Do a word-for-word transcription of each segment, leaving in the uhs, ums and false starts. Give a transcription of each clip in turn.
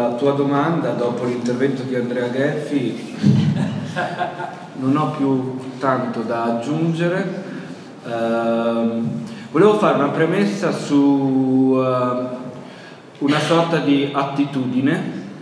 alla tua domanda, dopo l'intervento di Andrea Gheffi, non ho più tanto da aggiungere. Uh, volevo fare una premessa su uh, una sorta di attitudine,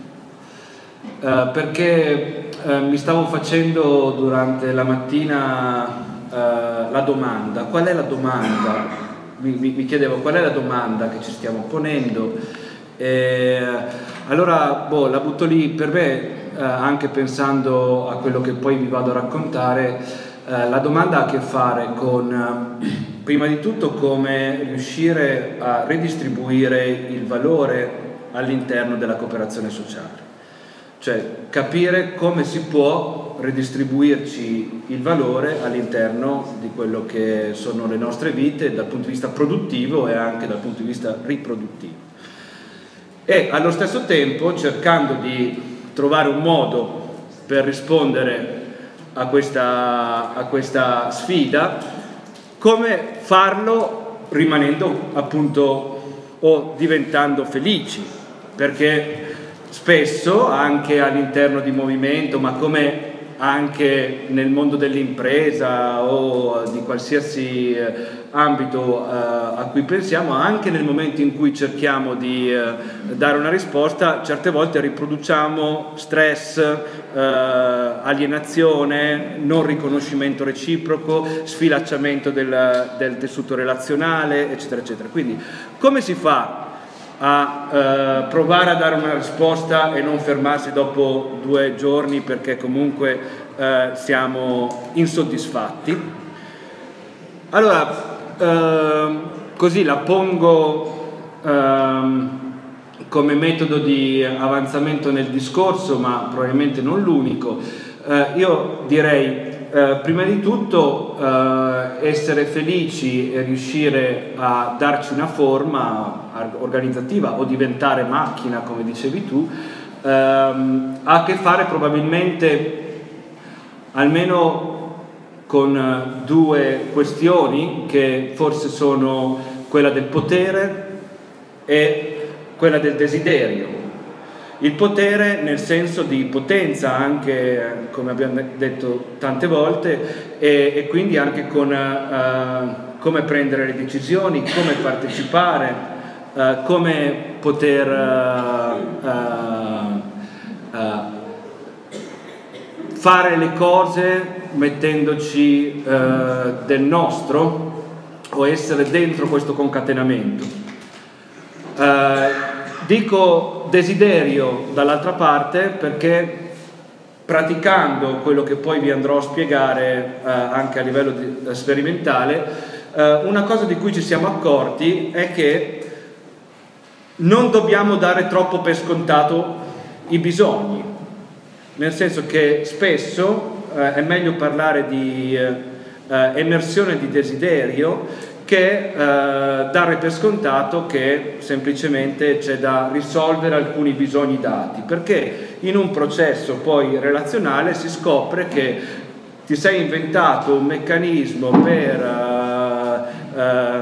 uh, perché uh, mi stavo facendo durante la mattina uh, la domanda, qual è la domanda? Mi, mi, mi chiedevo qual è la domanda che ci stiamo ponendo. E allora boh, la butto lì per me, eh, anche pensando a quello che poi vi vado a raccontare. Eh, la domanda ha a che fare con, eh, prima di tutto, come riuscire a ridistribuire il valore all'interno della cooperazione sociale, cioè capire come si può ridistribuirci il valore all'interno di quello che sono le nostre vite dal punto di vista produttivo e anche dal punto di vista riproduttivo. E allo stesso tempo cercando di trovare un modo per rispondere a questa, a questa sfida, come farlo rimanendo appunto o diventando felici, perché spesso anche all'interno di movimento, ma come anche nel mondo dell'impresa o di qualsiasi eh, ambito eh, a cui pensiamo, anche nel momento in cui cerchiamo di eh, dare una risposta, certe volte riproduciamo stress, eh, alienazione, non riconoscimento reciproco, sfilacciamento del, del tessuto relazionale, eccetera, eccetera. Quindi come si fa a eh, provare a dare una risposta e non fermarsi dopo due giorni perché comunque eh, siamo insoddisfatti? Allora, eh, così la pongo eh, come metodo di avanzamento nel discorso, ma probabilmente non l'unico. Eh, io direi Eh, prima di tutto eh, essere felici e riuscire a darci una forma organizzativa o diventare macchina, come dicevi tu, ehm, ha a che fare probabilmente almeno con due questioni, che forse sono quella del potere e quella del desiderio. Il potere nel senso di potenza, anche come abbiamo detto tante volte, e, e quindi anche con uh, come prendere le decisioni, come partecipare, uh, come poter uh, uh, uh, fare le cose mettendoci uh, del nostro o essere dentro questo concatenamento. Uh, Dico desiderio dall'altra parte perché, praticando quello che poi vi andrò a spiegare eh, anche a livello di, eh, sperimentale, eh, una cosa di cui ci siamo accorti è che non dobbiamo dare troppo per scontato i bisogni, nel senso che spesso eh, è meglio parlare di eh, emersione di desiderio che eh, dare per scontato che semplicemente c'è da risolvere alcuni bisogni dati, perché in un processo poi relazionale si scopre che ti sei inventato un meccanismo per eh, eh,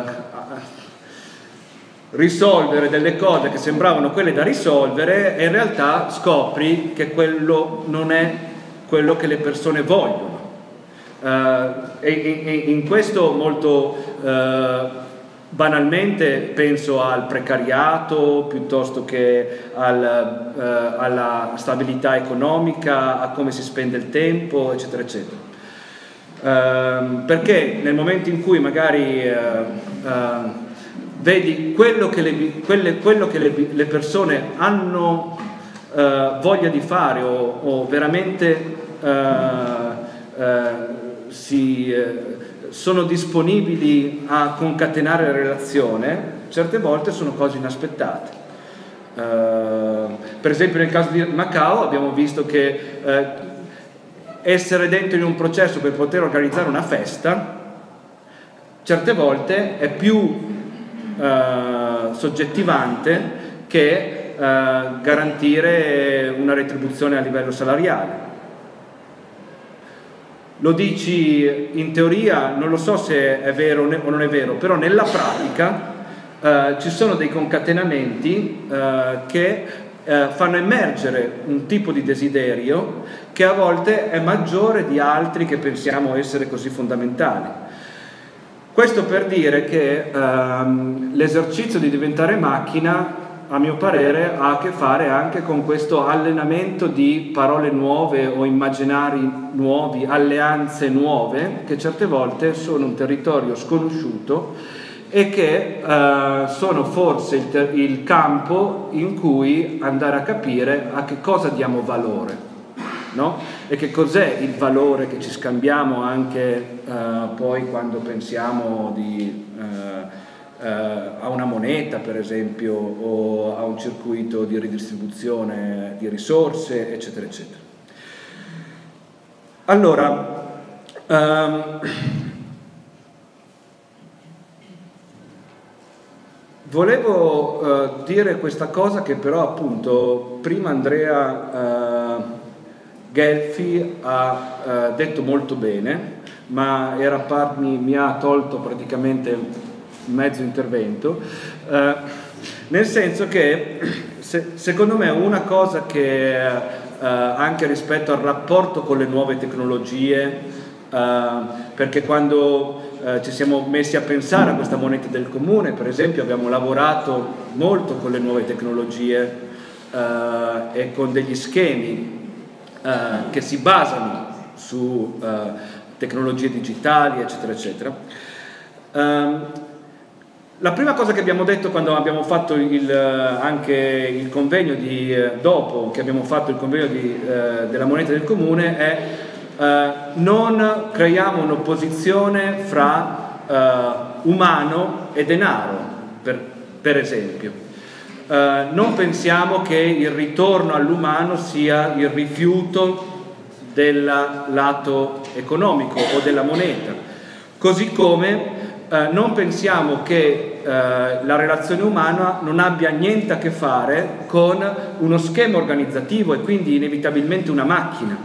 risolvere delle cose che sembravano quelle da risolvere e in realtà scopri che quello non è quello che le persone vogliono. Uh, e, e in questo molto uh, banalmente penso al precariato piuttosto che al, uh, alla stabilità economica, a come si spende il tempo, eccetera, eccetera. Uh, perché nel momento in cui magari uh, uh, vedi quello che le, quelle, quello che le, le persone hanno uh, voglia di fare o, o veramente uh, uh, si, eh, sono disponibili a concatenare la relazione, certe volte sono cose inaspettate. Uh, per esempio nel caso di Macao abbiamo visto che eh, essere dentro in un processo per poter organizzare una festa certe volte è più eh, soggettivante che eh, garantire una retribuzione a livello salariale. Lo dici in teoria, non lo so se è vero o non è vero, però nella pratica eh, ci sono dei concatenamenti eh, che eh, fanno emergere un tipo di desiderio che a volte è maggiore di altri che pensiamo essere così fondamentali. Questo per dire che ehm, l'esercizio di diventare macchina, a mio parere, ha a che fare anche con questo allenamento di parole nuove o immaginari nuovi, alleanze nuove, che certe volte sono un territorio sconosciuto e che eh, sono forse il, il campo in cui andare a capire a che cosa diamo valore, no? E che cos'è il valore che ci scambiamo anche eh, poi quando pensiamo di... Eh, a una moneta, per esempio, o a un circuito di ridistribuzione di risorse, eccetera, eccetera. Allora, um, volevo uh, dire questa cosa che però appunto prima Andrea uh, Gelfi ha uh, detto molto bene, ma era par- mi, mi ha tolto praticamente mezzo intervento, eh, nel senso che se, secondo me una cosa che eh, anche rispetto al rapporto con le nuove tecnologie, eh, perché quando eh, ci siamo messi a pensare a questa moneta del comune, per esempio, abbiamo lavorato molto con le nuove tecnologie eh, e con degli schemi eh, che si basano su eh, tecnologie digitali, eccetera, eccetera. Um, La prima cosa che abbiamo detto quando abbiamo fatto il, anche il convegno di, dopo che abbiamo fatto il convegno di, eh, della moneta del comune è eh, non creiamo un'opposizione fra eh, umano e denaro, per, per esempio. Eh, non pensiamo che il ritorno all'umano sia il rifiuto del lato economico o della moneta, così come eh, non pensiamo che eh, la relazione umana non abbia niente a che fare con uno schema organizzativo e quindi inevitabilmente una macchina.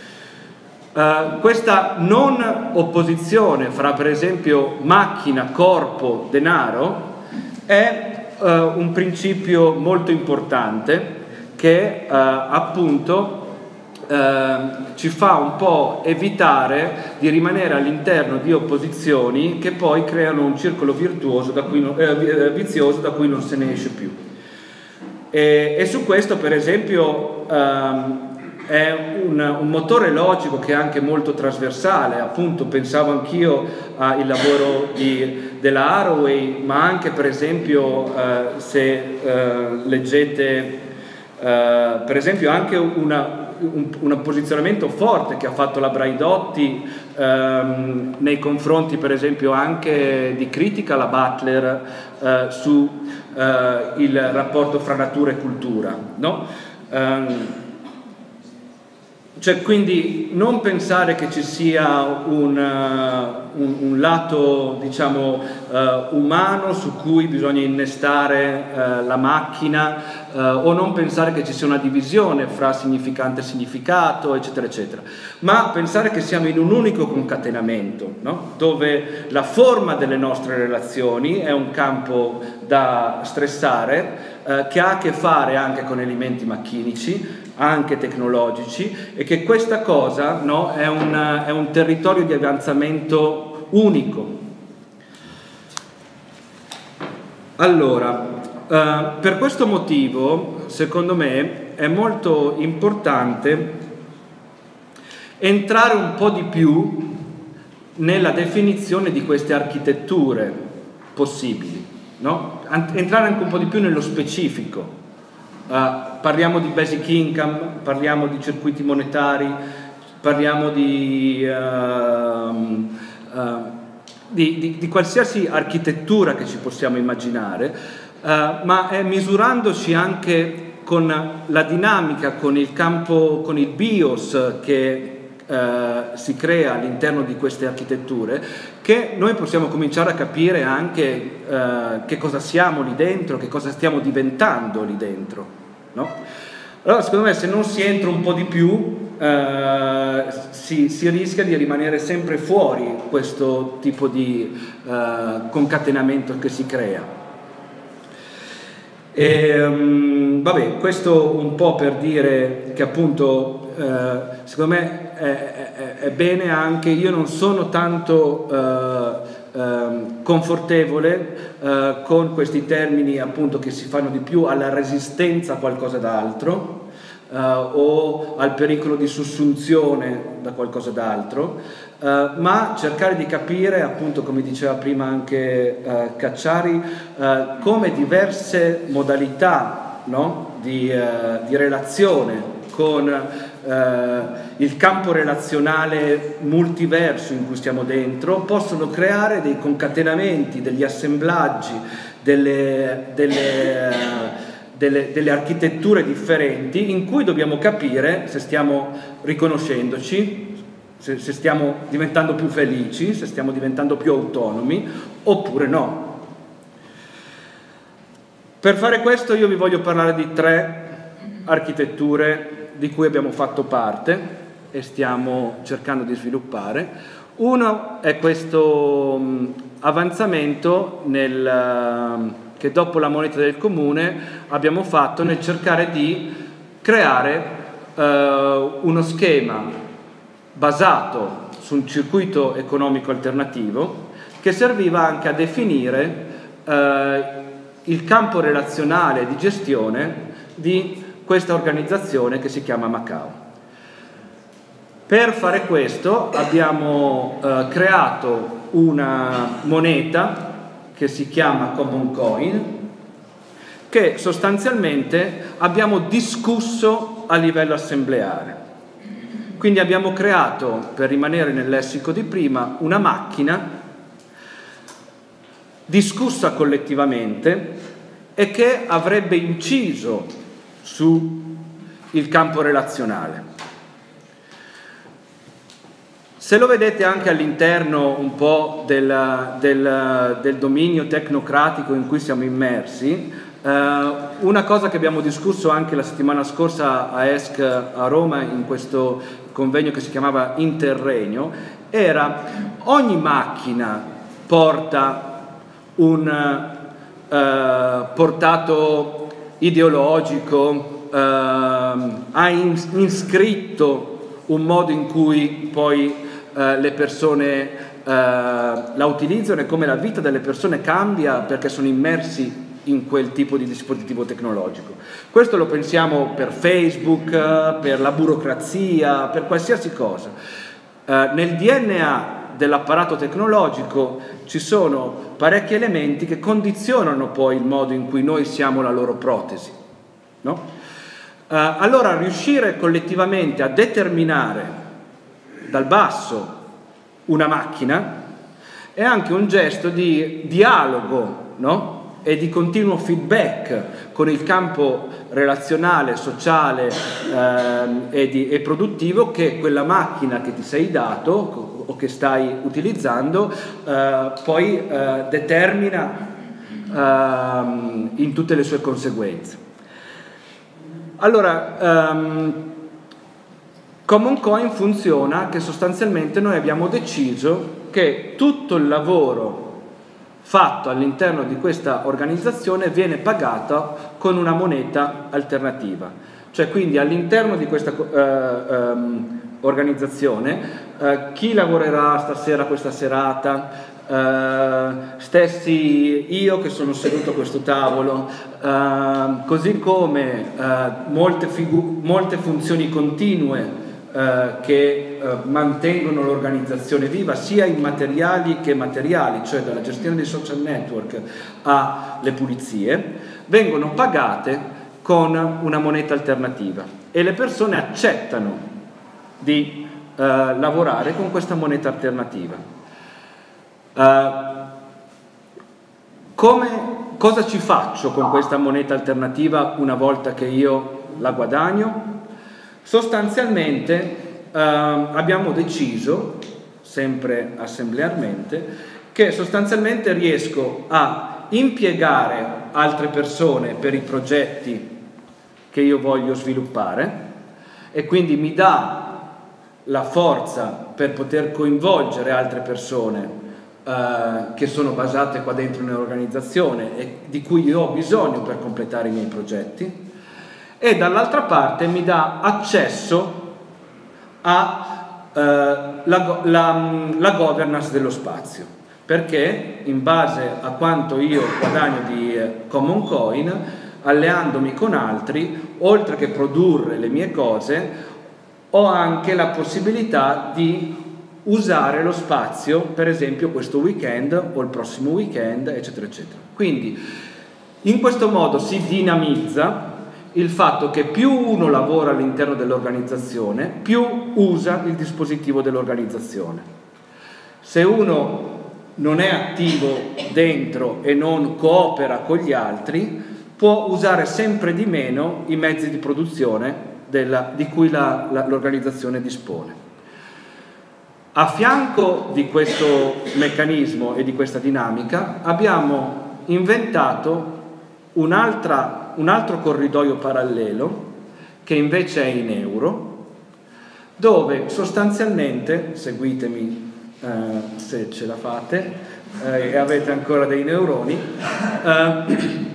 Eh, questa non opposizione fra, per esempio, macchina, corpo, denaro è eh, un principio molto importante che eh, appunto Uh, ci fa un po' evitare di rimanere all'interno di opposizioni che poi creano un circolo virtuoso da cui non, eh, vizioso da cui non se ne esce più. E, e su questo, per esempio, um, è un, un motore logico che è anche molto trasversale. Appunto, pensavo anch'io al lavoro di, della Haraway, ma anche, per esempio, uh, se uh, leggete, uh, per esempio, anche una Un, un posizionamento forte che ha fatto la Braidotti ehm, nei confronti, per esempio, anche di critica alla Butler eh, su eh, il rapporto fra natura e cultura, no? Um, Cioè, quindi non pensare che ci sia un, uh, un, un lato, diciamo, uh, umano su cui bisogna innestare uh, la macchina, uh, o non pensare che ci sia una divisione fra significante e significato, eccetera, eccetera, ma pensare che siamo in un unico concatenamento, no? Dove la forma delle nostre relazioni è un campo da stressare, uh, che ha a che fare anche con elementi macchinici, anche tecnologici, e che questa cosa, no, è, un, è un territorio di avanzamento unico. Allora, eh, per questo motivo, secondo me, è molto importante entrare un po' di più nella definizione di queste architetture possibili, no? Entrare anche un po' di più nello specifico. Uh, parliamo di basic income, parliamo di circuiti monetari, parliamo di, uh, uh, di, di, di qualsiasi architettura che ci possiamo immaginare, uh, ma è misurandoci anche con la dinamica, con il campo, con il BIOS che Uh, si crea all'interno di queste architetture, che noi possiamo cominciare a capire anche uh, che cosa siamo lì dentro, che cosa stiamo diventando lì dentro, no? Allora, secondo me, se non si entra un po' di più uh, si, si rischia di rimanere sempre fuori questo tipo di uh, concatenamento che si crea. E, um, vabbè, questo un po' per dire che appunto eh, secondo me è, è, è bene anche, io non sono tanto eh, eh, confortevole eh, con questi termini appunto che si fanno di più alla resistenza a qualcosa d'altro eh, o al pericolo di sussunzione da qualcosa d'altro. Uh, ma cercare di capire, appunto come diceva prima anche uh, Cacciari, uh, come diverse modalità, no? di, uh, di relazione con uh, il campo relazionale multiverso in cui stiamo dentro possono creare dei concatenamenti, degli assemblaggi, delle, delle, uh, delle, delle architetture differenti in cui dobbiamo capire se stiamo riconoscendoci, Se, se stiamo diventando più felici, se stiamo diventando più autonomi, oppure no. Per fare questo io vi voglio parlare di tre architetture di cui abbiamo fatto parte e stiamo cercando di sviluppare. Uno è questo um, avanzamento nel, uh, che dopo la moneta del comune abbiamo fatto nel cercare di creare uh, uno schema basato su un circuito economico alternativo che serviva anche a definire eh, il campo relazionale di gestione di questa organizzazione che si chiama Macao. Per fare questo abbiamo eh, creato una moneta che si chiama Common Coin, che sostanzialmente abbiamo discusso a livello assembleare. Quindi abbiamo creato, per rimanere nel lessico di prima, una macchina discussa collettivamente e che avrebbe inciso sul campo relazionale. Se lo vedete anche all'interno un po' del, del, del dominio tecnocratico in cui siamo immersi, Uh, una cosa che abbiamo discusso anche la settimana scorsa a E S C a Roma in questo convegno che si chiamava Interregno era ogni macchina porta un uh, portato ideologico, uh, ha in, iscritto un modo in cui poi uh, le persone uh, la utilizzano e come la vita delle persone cambia perché sono immersi in quel tipo di dispositivo tecnologico. Questo lo pensiamo per Facebook, per la burocrazia, per qualsiasi cosa. Eh, nel D N A dell'apparato tecnologico ci sono parecchi elementi che condizionano poi il modo in cui noi siamo la loro protesi, no? Eh, allora riuscire collettivamente a determinare dal basso una macchina è anche un gesto di dialogo, no? E di continuo feedback con il campo relazionale, sociale ehm, e, di, e produttivo che quella macchina che ti sei dato o che stai utilizzando eh, poi eh, determina ehm, in tutte le sue conseguenze. Allora, ehm, Common Coin funziona che sostanzialmente noi abbiamo deciso che tutto il lavoro fatto all'interno di questa organizzazione viene pagato con una moneta alternativa. Cioè quindi all'interno di questa eh, ehm, organizzazione eh, chi lavorerà stasera questa serata, eh, stessi io che sono seduto a questo tavolo, eh, così come eh, molte, molte funzioni continue Eh, che eh, mantengono l'organizzazione viva sia immateriali che materiali, cioè dalla gestione dei social network alle pulizie, vengono pagate con una moneta alternativa e le persone accettano di eh, lavorare con questa moneta alternativa. Eh, come, cosa ci faccio con questa moneta alternativa una volta che io la guadagno? Sostanzialmente eh, abbiamo deciso, sempre assemblearmente, che sostanzialmente riesco a impiegare altre persone per i progetti che io voglio sviluppare e quindi mi dà la forza per poter coinvolgere altre persone eh, che sono basate qua dentro nell'organizzazione e di cui io ho bisogno per completare i miei progetti, e dall'altra parte mi dà accesso a eh, la, la, la governance dello spazio, perché in base a quanto io guadagno di eh, Common Coin, alleandomi con altri, oltre che produrre le mie cose, ho anche la possibilità di usare lo spazio, per esempio questo weekend o il prossimo weekend, eccetera eccetera. Quindi in questo modo si dinamizza il fatto che più uno lavora all'interno dell'organizzazione, più usa il dispositivo dell'organizzazione. Se uno non è attivo dentro e non coopera con gli altri, può usare sempre di meno i mezzi di produzione della, di cui l'organizzazione dispone. A fianco di questo meccanismo e di questa dinamica abbiamo inventato un'altra un altro corridoio parallelo, che invece è in euro, dove sostanzialmente, seguitemi eh, se ce la fate eh, e avete ancora dei neuroni, eh,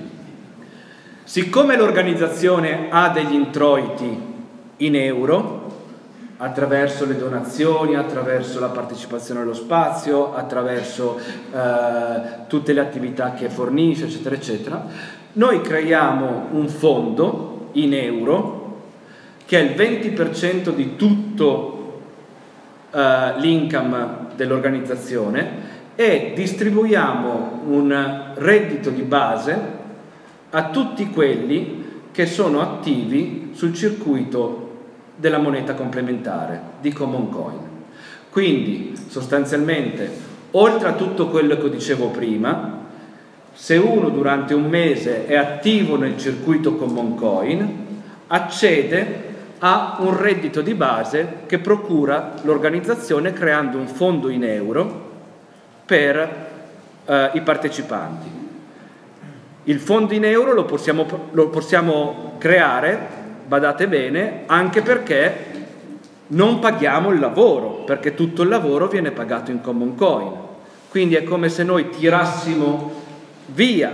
siccome l'organizzazione ha degli introiti in euro, attraverso le donazioni, attraverso la partecipazione allo spazio, attraverso eh, tutte le attività che fornisce, eccetera, eccetera, noi creiamo un fondo in euro che è il venti per cento di tutto eh, l'income dell'organizzazione, e distribuiamo un reddito di base a tutti quelli che sono attivi sul circuito della moneta complementare di Common Coin. Quindi sostanzialmente, oltre a tutto quello che dicevo prima, se uno durante un mese è attivo nel circuito Common Coin, accede a un reddito di base che procura l'organizzazione creando un fondo in euro per eh, i partecipanti. Il fondo in euro lo possiamo, lo possiamo creare, badate bene, anche perché non paghiamo il lavoro, perché tutto il lavoro viene pagato in Common Coin. Quindi è come se noi tirassimo via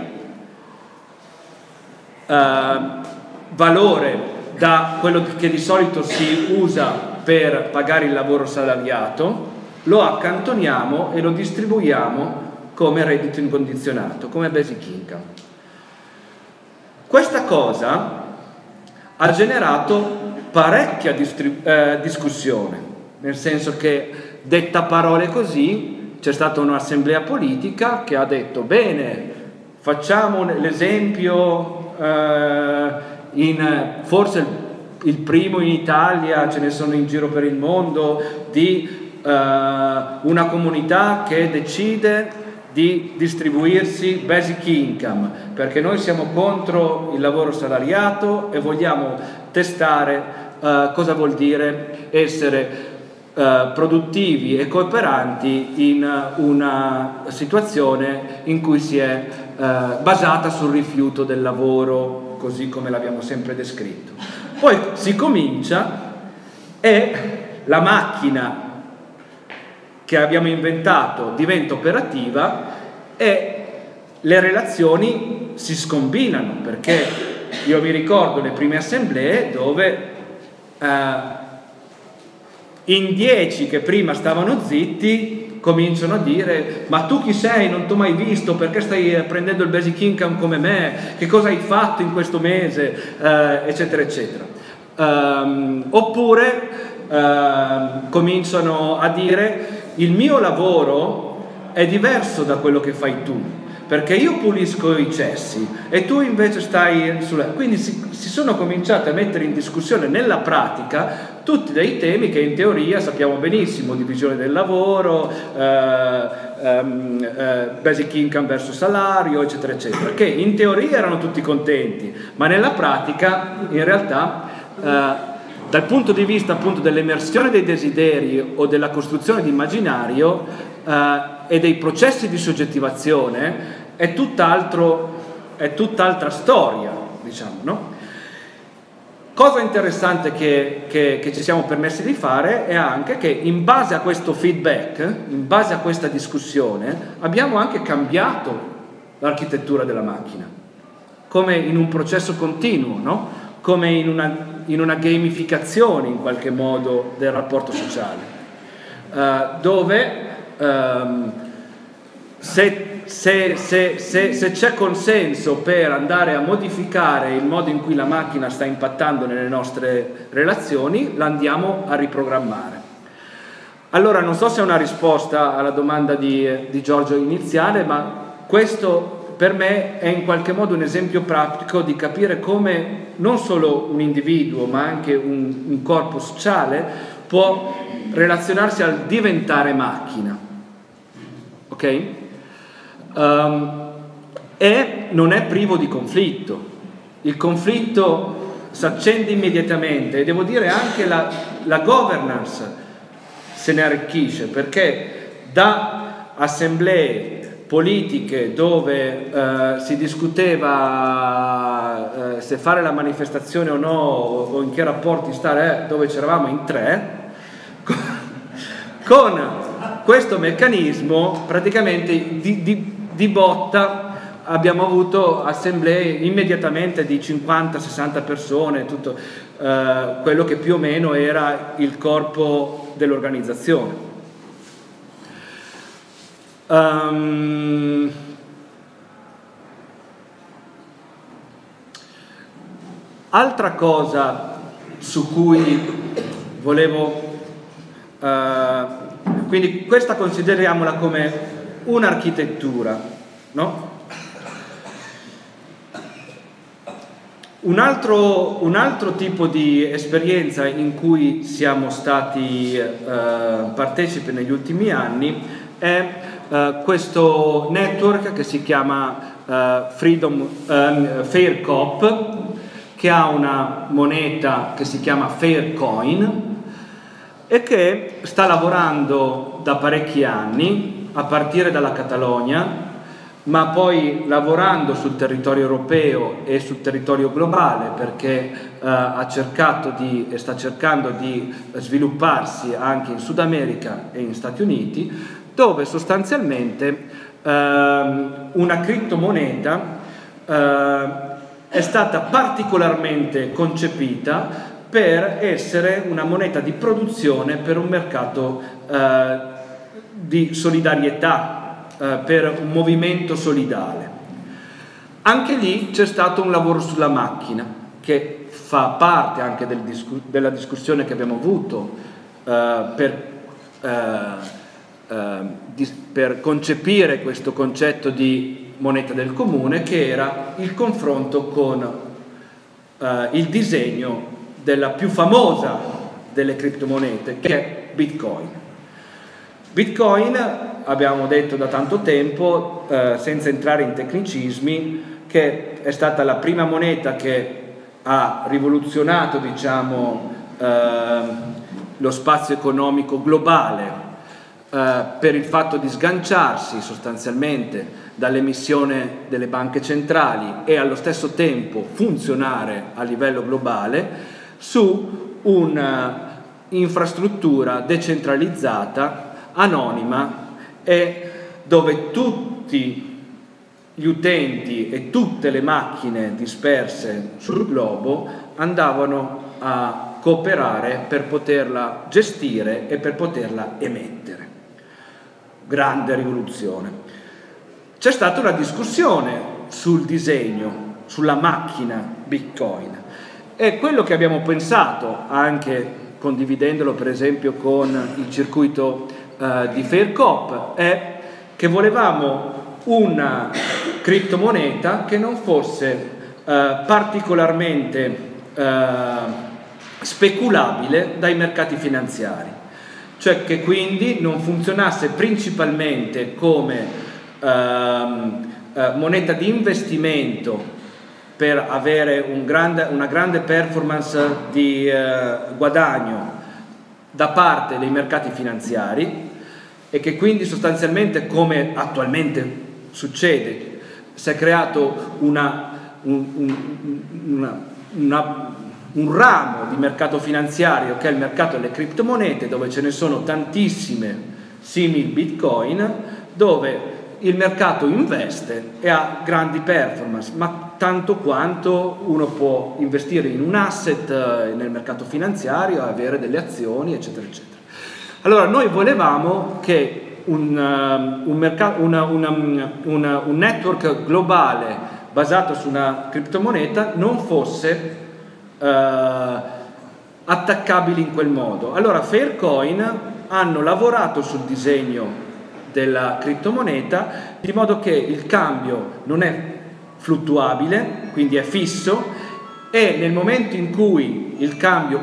eh, valore da quello che di solito si usa per pagare il lavoro salariato, lo accantoniamo e lo distribuiamo come reddito incondizionato, come basic income. Questa cosa ha generato parecchia eh, discussione, nel senso che, detta a parole così, c'è stata un'assemblea politica che ha detto: bene, facciamo l'esempio, eh, in, forse il primo in Italia, ce ne sono in giro per il mondo, di eh, una comunità che decide di distribuirsi basic income, perché noi siamo contro il lavoro salariato e vogliamo testare eh, cosa vuol dire essere Uh, produttivi e cooperanti in uh, una situazione in cui si è uh, basata sul rifiuto del lavoro, così come l'abbiamo sempre descritto. Poi si comincia e la macchina che abbiamo inventato diventa operativa e le relazioni si scombinano, perché io mi ricordo le prime assemblee dove uh, in dieci che prima stavano zitti cominciano a dire: ma tu chi sei? Non ti ho mai visto, perché stai prendendo il basic income come me? Che cosa hai fatto in questo mese? Eh, eccetera eccetera. Um, oppure uh, cominciano a dire: il mio lavoro è diverso da quello che fai tu, perché io pulisco i cessi e tu invece stai sulla... Quindi si, si sono cominciate a mettere in discussione nella pratica tutti dei temi che in teoria sappiamo benissimo: divisione del lavoro, eh, ehm, eh, basic income versus salario, eccetera eccetera, che in teoria erano tutti contenti, ma nella pratica in realtà eh, dal punto di vista appunto dell'emersione dei desideri o della costruzione di immaginario eh, e dei processi di soggettivazione è tutt'altro, è tutt'altra storia, diciamo, no? cosa interessante che, che, che ci siamo permessi di fare è anche che in base a questo feedback, in base a questa discussione, abbiamo anche cambiato l'architettura della macchina, come in un processo continuo, no? Come in una, in una gamificazione in qualche modo del rapporto sociale, uh, dove um, se, se, se, se, se c'è consenso per andare a modificare il modo in cui la macchina sta impattando nelle nostre relazioni, la andiamo a riprogrammare. Allora, non so se è una risposta alla domanda di, di Giorgio iniziale, ma questo per me è in qualche modo un esempio pratico di capire come non solo un individuo ma anche un, un corpo sociale può relazionarsi al diventare macchina, ok? Um, e non è privo di conflitto. Il conflitto si accende immediatamente e devo dire anche la, la governance se ne arricchisce, perché da assemblee politiche dove eh, si discuteva eh, se fare la manifestazione o no, o in che rapporti stare, eh, dove c'eravamo in tre, con questo meccanismo praticamente di, di, di botta abbiamo avuto assemblee immediatamente di cinquanta sessanta persone, tutto eh, quello che più o meno era il corpo dell'organizzazione. Um, altra cosa su cui volevo, uh, quindi questa consideriamola come un'architettura, no? Un altro, un altro tipo di esperienza in cui siamo stati uh, partecipi negli ultimi anni è uh, questo network che si chiama uh, Freedom um, Faircop, che ha una moneta che si chiama Faircoin e che sta lavorando da parecchi anni, a partire dalla Catalogna, ma poi lavorando sul territorio europeo e sul territorio globale, perché uh, ha cercato di e sta cercando di svilupparsi anche in Sud America e in Stati Uniti, dove sostanzialmente uh, una criptomoneta uh, è stata particolarmente concepita per essere una moneta di produzione per un mercato uh, di solidarietà, per un movimento solidale. Anche lì c'è stato un lavoro sulla macchina che fa parte anche del discu- della discussione che abbiamo avuto eh, per, eh, eh, di, per concepire questo concetto di moneta del comune, che era il confronto con eh, il disegno della più famosa delle criptomonete, che è Bitcoin. Bitcoin, abbiamo detto da tanto tempo, eh, senza entrare in tecnicismi, che è stata la prima moneta che ha rivoluzionato, diciamo, eh, lo spazio economico globale eh, per il fatto di sganciarsi sostanzialmente dall'emissione delle banche centrali e allo stesso tempo funzionare a livello globale su un'infrastruttura decentralizzata, anonima, e dove tutti gli utenti e tutte le macchine disperse sul globo andavano a cooperare per poterla gestire e per poterla emettere. Grande rivoluzione. C'è stata una discussione sul disegno, sulla macchina Bitcoin, e quello che abbiamo pensato, anche condividendolo per esempio con il circuito di Faircop, è che volevamo una criptomoneta che non fosse eh, particolarmente eh, speculabile dai mercati finanziari, cioè che quindi non funzionasse principalmente come ehm, eh, moneta di investimento per avere un grande, una grande performance di eh, guadagno da parte dei mercati finanziari, e che quindi sostanzialmente, come attualmente succede, si è creato una, un, un, una, una un ramo di mercato finanziario che è il mercato delle criptomonete, dove ce ne sono tantissime simili Bitcoin, dove il mercato investe e ha grandi performance, ma tanto quanto uno può investire in un asset nel mercato finanziario, avere delle azioni, eccetera, eccetera. Allora, noi volevamo che un, un, mercato, una, una, una, un network globale basato su una criptomoneta non fosse eh, attaccabile in quel modo. Allora, Faircoin hanno lavorato sul disegno della criptomoneta di modo che il cambio non è fluttuabile, quindi è fisso, e nel momento in cui il cambio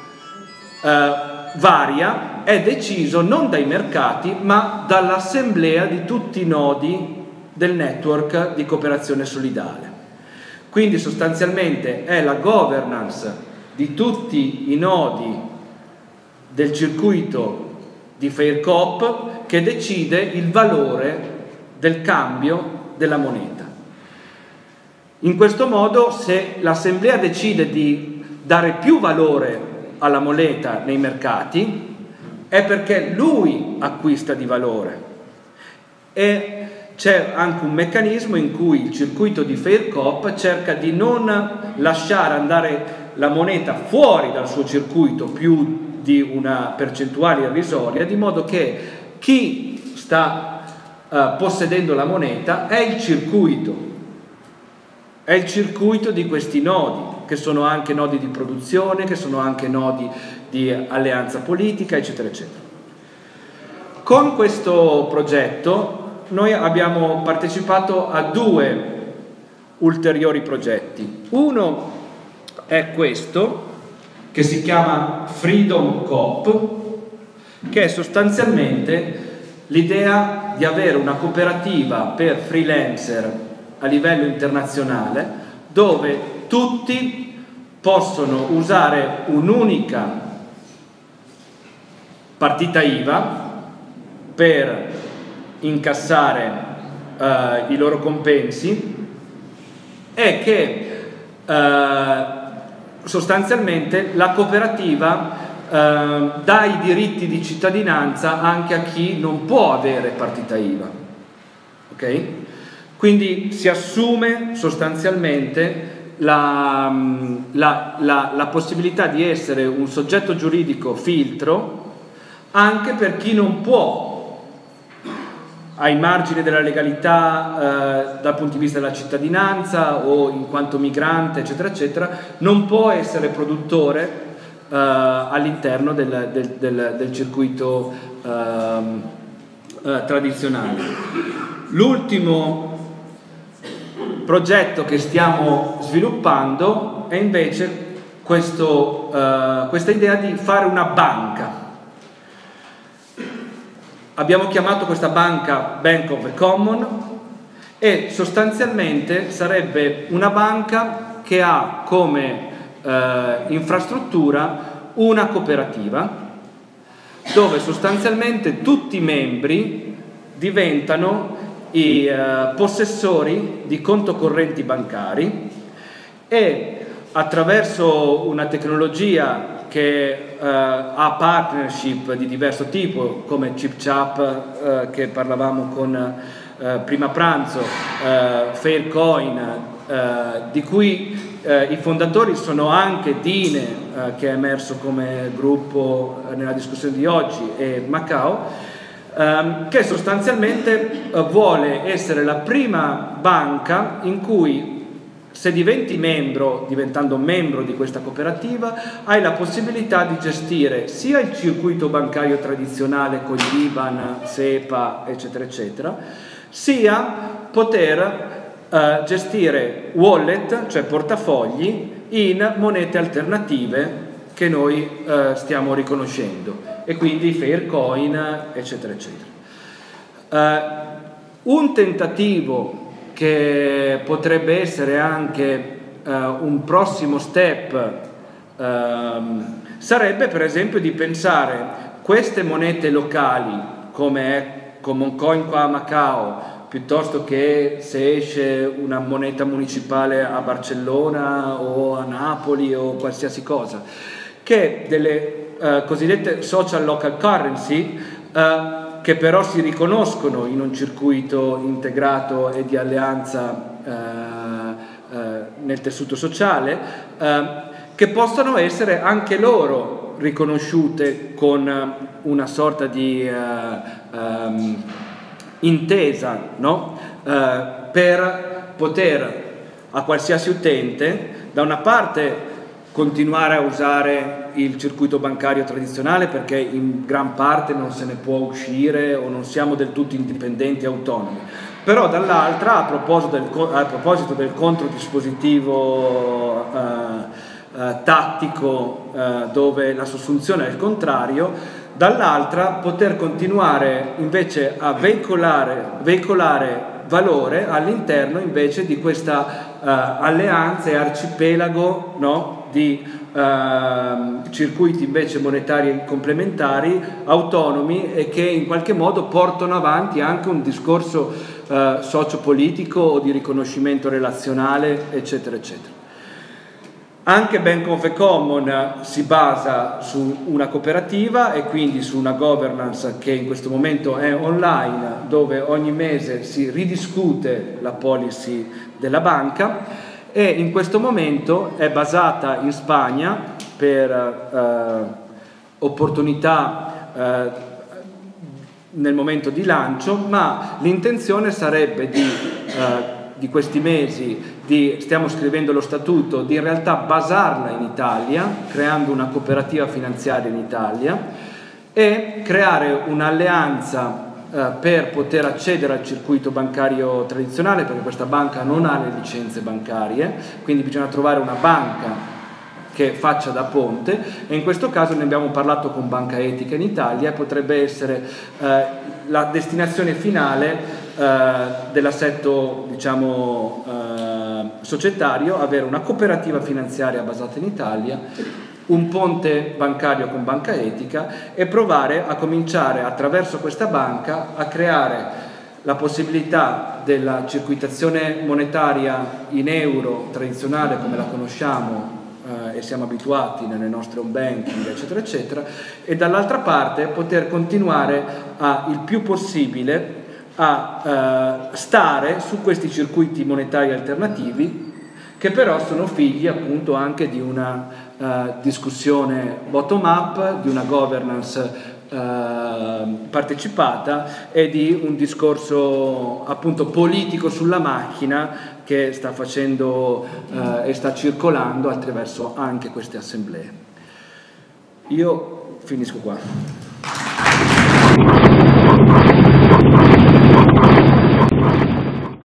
eh, varia è deciso non dai mercati ma dall'assemblea di tutti i nodi del network di cooperazione solidale. Quindi sostanzialmente è la governance di tutti i nodi del circuito di Faircoop che decide il valore del cambio della moneta. In questo modo, se l'assemblea decide di dare più valore alla moneta nei mercati, è perché lui acquista di valore, e c'è anche un meccanismo in cui il circuito di Faircoop cerca di non lasciare andare la moneta fuori dal suo circuito più di una percentuale irrisoria, di modo che chi sta uh, possedendo la moneta è il circuito, è il circuito di questi nodi, che sono anche nodi di produzione, che sono anche nodi di alleanza politica, eccetera, eccetera. Con questo progetto noi abbiamo partecipato a due ulteriori progetti. Uno è questo, che si chiama Freedom Coop, che è sostanzialmente l'idea di avere una cooperativa per freelancer a livello internazionale, dove tutti possono usare un'unica partita I V A per incassare eh, i loro compensi, e che eh, sostanzialmente la cooperativa eh, dà i diritti di cittadinanza anche a chi non può avere partita I V A. Ok? Quindi si assume sostanzialmente la, la, la, la possibilità di essere un soggetto giuridico filtro anche per chi non può, ai margini della legalità eh, dal punto di vista della cittadinanza o in quanto migrante, eccetera, eccetera, non può essere produttore eh, all'interno del, del, del, del circuito eh, eh, tradizionale. L'ultimo progetto che stiamo sviluppando è invece questo, eh, questa idea di fare una banca. Abbiamo chiamato questa banca Bank of the Common, e sostanzialmente sarebbe una banca che ha come eh, infrastruttura una cooperativa, dove sostanzialmente tutti i membri diventano i eh, possessori di conto correnti bancari, e attraverso una tecnologia che uh, ha partnership di diverso tipo, come ChipChap uh, che parlavamo con uh, prima pranzo, uh, Faircoin, uh, di cui uh, i fondatori sono anche Dine, uh, che è emerso come gruppo uh, nella discussione di oggi, e Macao, um, che sostanzialmente uh, vuole essere la prima banca in cui, se diventi membro, diventando membro di questa cooperativa, hai la possibilità di gestire sia il circuito bancario tradizionale con gli I B A N, SEPA, eccetera, eccetera, sia poter eh, gestire wallet, cioè portafogli, in monete alternative che noi eh, stiamo riconoscendo, e quindi Faircoin, eccetera, eccetera. Eh, un tentativo che potrebbe essere anche uh, un prossimo step uh, sarebbe per esempio di pensare queste monete locali, come è Common Coin qua a Macao piuttosto che se esce una moneta municipale a Barcellona o a Napoli o qualsiasi cosa, che delle uh, cosiddette social local currency, uh, che però si riconoscono in un circuito integrato e di alleanza uh, uh, nel tessuto sociale, uh, che possono essere anche loro riconosciute con una sorta di uh, um, intesa, no? uh, per poter a qualsiasi utente da una parte continuare a usare il circuito bancario tradizionale, perché in gran parte non se ne può uscire o non siamo del tutto indipendenti e autonomi, però dall'altra, a proposito del, a proposito del controdispositivo eh, eh, tattico eh, dove la sussunzione è il contrario, dall'altra poter continuare invece a veicolare, veicolare valore all'interno invece di questa uh, alleanza e arcipelago, no? di uh, circuiti invece monetari complementari, autonomi, e che in qualche modo portano avanti anche un discorso uh, sociopolitico o di riconoscimento relazionale, eccetera, eccetera. Anche Bank of the Common si basa su una cooperativa e quindi su una governance che in questo momento è online, dove ogni mese si ridiscute la policy della banca, e in questo momento è basata in Spagna per eh, opportunità eh, nel momento di lancio, ma l'intenzione sarebbe di, eh, di questi mesi, di, stiamo scrivendo lo statuto, di in realtà basarla in Italia, creando una cooperativa finanziaria in Italia e creare un'alleanza eh, per poter accedere al circuito bancario tradizionale, perché questa banca non ha le licenze bancarie, quindi bisogna trovare una banca che faccia da ponte, e in questo caso ne abbiamo parlato con Banca Etica in Italia. Potrebbe essere eh, la destinazione finale eh, dell'assetto, diciamo, eh, societario, avere una cooperativa finanziaria basata in Italia, un ponte bancario con Banca Etica, e provare a cominciare attraverso questa banca a creare la possibilità della circuitazione monetaria in euro tradizionale come la conosciamo Uh, e siamo abituati nelle nostre home banking, eccetera eccetera, e dall'altra parte poter continuare a, il più possibile a uh, stare su questi circuiti monetari alternativi, che però sono figli appunto anche di una uh, discussione bottom up, di una governance Uh, partecipata e di un discorso appunto politico sulla macchina che sta facendo uh, e sta circolando attraverso anche queste assemblee. Io finisco qua.